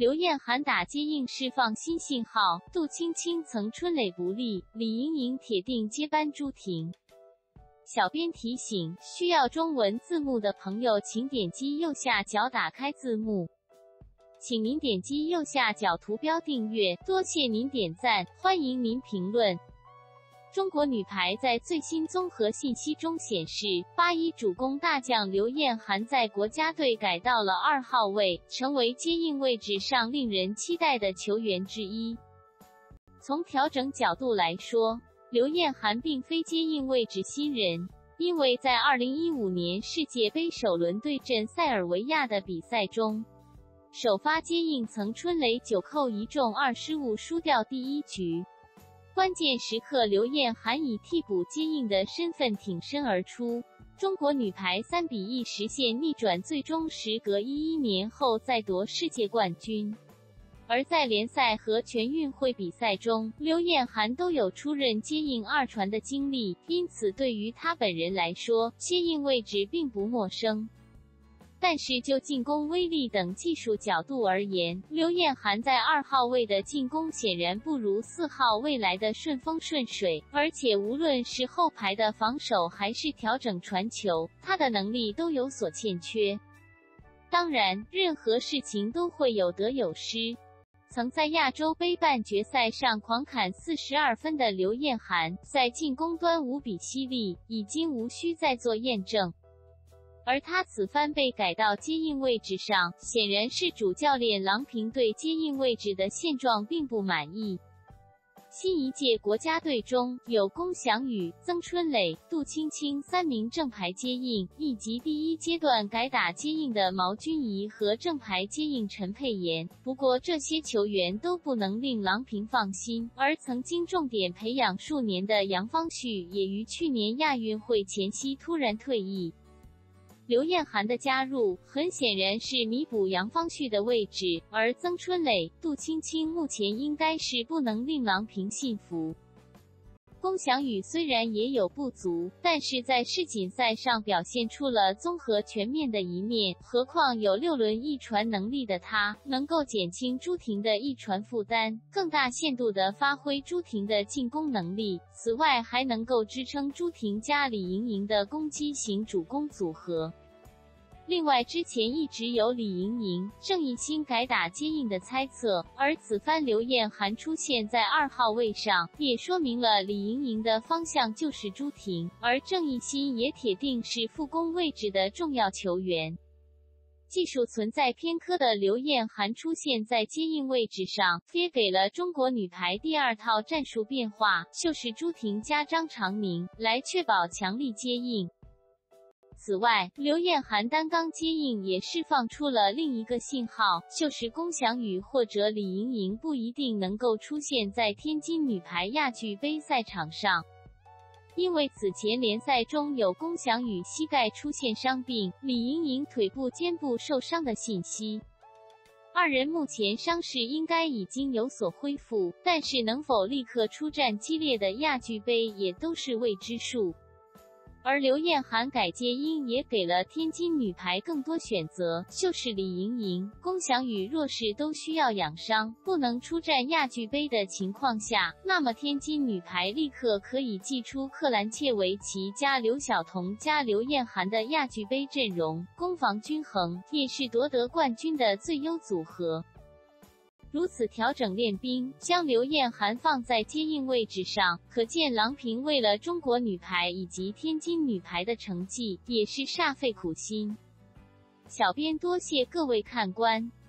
刘晏含打接应释放新信号，杜青青曾春蕾不利，李盈莹铁定接班朱婷。小编提醒，需要中文字幕的朋友请点击右下角打开字幕。请您点击右下角图标订阅，多谢您点赞，欢迎您评论。中国女排在最新综合信息中显示，81主攻大将刘晏含在国家队改到了2号位，成为接应位置上令人期待的球员之一。从调整角度来说，刘晏含并非接应位置新人，因为在2015年世界杯首轮对阵塞尔维亚的比赛中，首发接应曾春蕾9扣1中2失误输掉第一局。关键时刻刘晏含以替补接应的身份挺身而出，中国女排3比1实现逆转，最终时隔11年后再夺世界冠军。而在联赛和全运会比赛中，刘晏含都有出任接应二传的经历，因此对于她本人来说，接应位置并不陌生。但是就进攻威力等技术角度而言，刘晏含在2号位的进攻显然不如4号位来的顺风顺水，而且无论是后排的防守还是调整传球，他的能力都有所欠缺。当然，任何事情都会有得有失。曾在亚洲杯半决赛上狂砍42分的刘晏含，在进攻端无比犀利，已经无需再做验证。而他此番被改到接应位置上，显然是主教练郎平对接应位置的现状并不满意。新一届国家队中有龚翔宇、曾春蕾、杜青青3名正牌接应，以及第一阶段改打接应的毛君怡和正牌接应陈佩妍。不过这些球员都不能令郎平放心，而曾经重点培养数年的杨方旭也于去年亚运会前夕突然退役。刘晏含的加入很显然是弥补杨方旭的位置，而曾春蕾、杜青青目前应该是不能令郎平信服。龚翔宇虽然也有不足，但是在世锦赛上表现出了综合全面的一面，何况有6轮一传能力的他，能够减轻朱婷的一传负担，更大限度地发挥朱婷的进攻能力，此外还能够支撑朱婷加李盈莹的攻击型主攻组合。另外，之前一直有李盈莹、郑义欣改打接应的猜测，而此番刘晏含出现在2号位上，也说明了李盈莹的方向就是朱婷，而郑义欣也铁定是副攻位置的重要球员。技术存在偏科的刘晏含出现在接应位置上，也给了中国女排第2套战术变化，就是朱婷加张常宁，来确保强力接应。此外，刘晏含单刚接应也释放出了另一个信号，就是龚翔宇或者李盈莹不一定能够出现在天津女排亚俱杯赛场上。因为此前联赛中有龚翔宇膝盖出现伤病，李盈莹腿部肩部受伤的信息。二人目前伤势应该已经有所恢复，但是能否立刻出战激烈的亚俱杯也都是未知数。而刘晏含改接应也给了天津女排更多选择，就是李盈莹、龚翔宇若是都需要养伤，不能出战亚俱杯的情况下，那么天津女排立刻可以祭出克兰切维奇加刘晓彤加刘晏含的亚俱杯阵容，攻防均衡，也是夺得冠军的最优组合。如此调整练兵，将刘晏含放在接应位置上，可见郎平为了中国女排以及天津女排的成绩，也是煞费苦心。小编多谢各位看官。